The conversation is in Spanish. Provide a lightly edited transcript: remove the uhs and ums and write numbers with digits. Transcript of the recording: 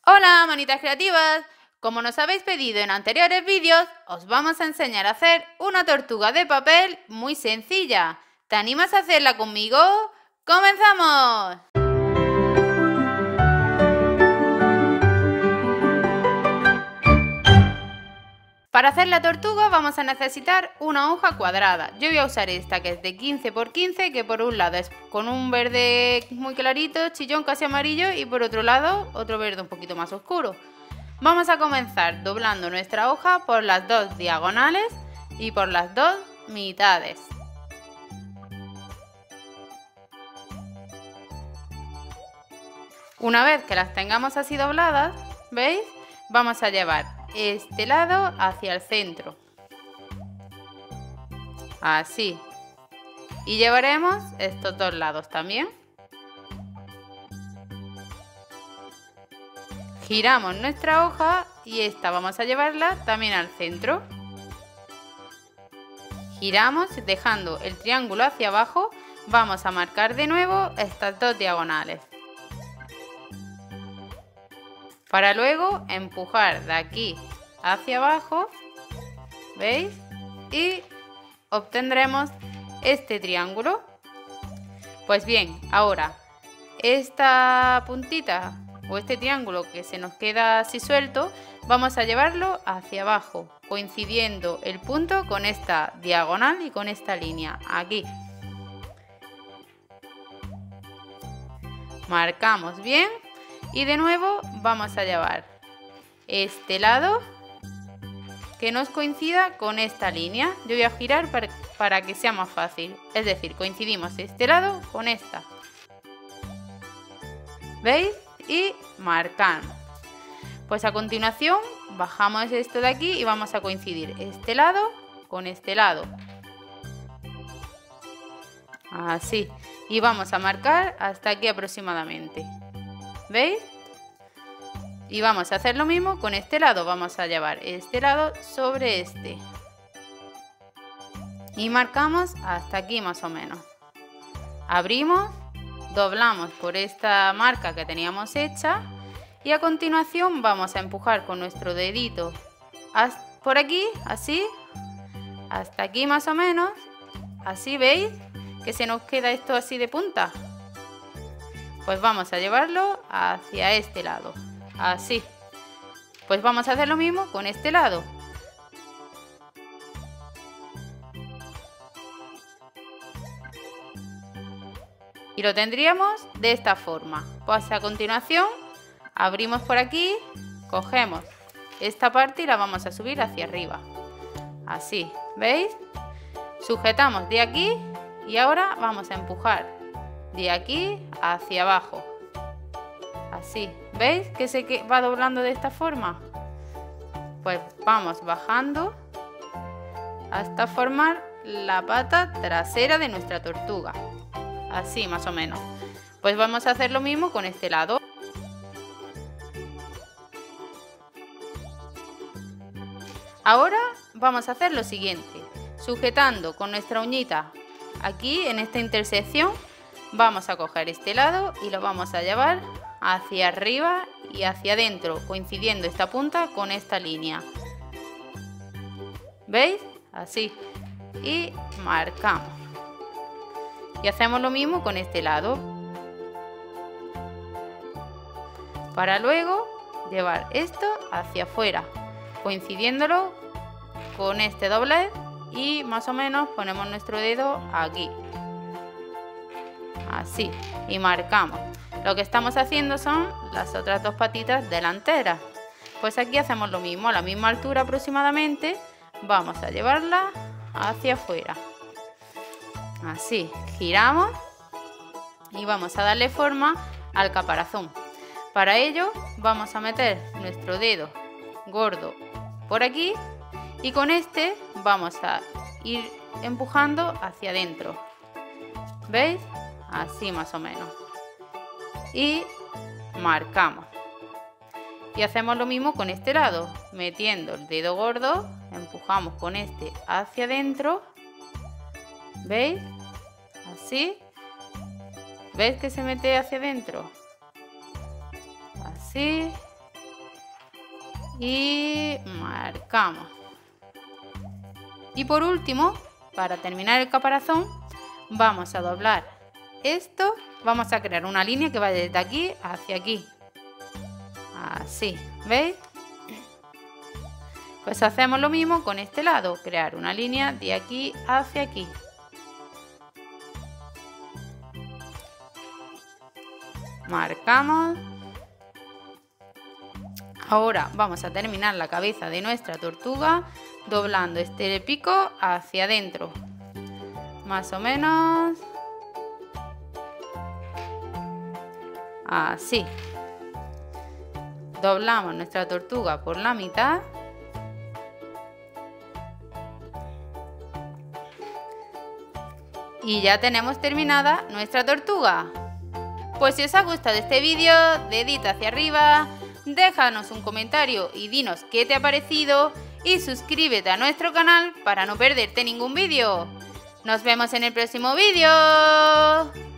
Hola, manitas creativas. Como nos habéis pedido en anteriores vídeos, os vamos a enseñar a hacer una tortuga de papel muy sencilla. ¿Te animas a hacerla conmigo? ¡Comenzamos! Para hacer la tortuga vamos a necesitar una hoja cuadrada. Yo voy a usar esta que es de 15 por 15, que por un lado es con un verde muy clarito, chillón, casi amarillo, y por otro lado otro verde un poquito más oscuro. Vamos a comenzar doblando nuestra hoja por las dos diagonales y por las dos mitades. Una vez que las tengamos así dobladas, ¿veis? Vamos a llevar este lado hacia el centro. Así. Y llevaremos estos dos lados también. Giramos nuestra hoja y esta vamos a llevarla también al centro. Giramos dejando el triángulo hacia abajo. Vamos a marcar de nuevo estas dos diagonales. Para luego empujar de aquí hacia abajo, ¿veis? Y obtendremos este triángulo. Pues bien, ahora esta puntita o este triángulo que se nos queda así suelto, vamos a llevarlo hacia abajo, coincidiendo el punto con esta diagonal y con esta línea, aquí. Marcamos bien y de nuevo vamos a llevar este lado que nos coincida con esta línea. Yo voy a girar para que sea más fácil, es decir, coincidimos este lado con esta. ¿Veis? Y marcamos. Pues a continuación bajamos esto de aquí y vamos a coincidir este lado con este lado. Así. Y vamos a marcar hasta aquí aproximadamente. ¿Veis? Y vamos a hacer lo mismo con este lado. Vamos a llevar este lado sobre este. Y marcamos hasta aquí más o menos. Abrimos. Doblamos por esta marca que teníamos hecha y a continuación vamos a empujar con nuestro dedito por aquí, así, hasta aquí más o menos, así. ¿Veis que se nos queda esto así de punta? Pues vamos a llevarlo hacia este lado, así. Pues vamos a hacer lo mismo con este lado. Y lo tendríamos de esta forma. Pues a continuación abrimos por aquí, cogemos esta parte y la vamos a subir hacia arriba. Así, ¿veis? Sujetamos de aquí y ahora vamos a empujar de aquí hacia abajo. Así, ¿veis que se va doblando de esta forma? Pues vamos bajando hasta formar la pata trasera de nuestra tortuga. Así más o menos. Pues vamos a hacer lo mismo con este lado. Ahora vamos a hacer lo siguiente. Sujetando con nuestra uñita aquí en esta intersección, vamos a coger este lado y lo vamos a llevar hacia arriba y hacia adentro, coincidiendo esta punta con esta línea. ¿Veis? Así. Y marcamos. Y hacemos lo mismo con este lado. Para luego llevar esto hacia afuera, coincidiéndolo con este doblez y más o menos ponemos nuestro dedo aquí. Así. Y marcamos. Lo que estamos haciendo son las otras dos patitas delanteras. Pues aquí hacemos lo mismo, a la misma altura aproximadamente. Vamos a llevarla hacia afuera. Así, giramos y vamos a darle forma al caparazón. Para ello vamos a meter nuestro dedo gordo por aquí y con este vamos a ir empujando hacia adentro. ¿Veis? Así más o menos. Y marcamos. Y hacemos lo mismo con este lado, metiendo el dedo gordo, empujamos con este hacia adentro. ¿Veis? Así. ¿Veis que se mete hacia adentro? Así. y marcamos. Y por último, para terminar el caparazón, vamos a doblar esto. Vamos a crear una línea que vaya desde aquí hacia aquí. Así, ¿veis? Pues hacemos lo mismo con este lado, crear una línea de aquí hacia aquí. Marcamos. Ahora vamos a terminar la cabeza de nuestra tortuga doblando este pico hacia adentro. Más o menos. Así. Doblamos nuestra tortuga por la mitad. Y ya tenemos terminada nuestra tortuga. Pues si os ha gustado este vídeo, dedito hacia arriba, déjanos un comentario y dinos qué te ha parecido y suscríbete a nuestro canal para no perderte ningún vídeo. ¡Nos vemos en el próximo vídeo!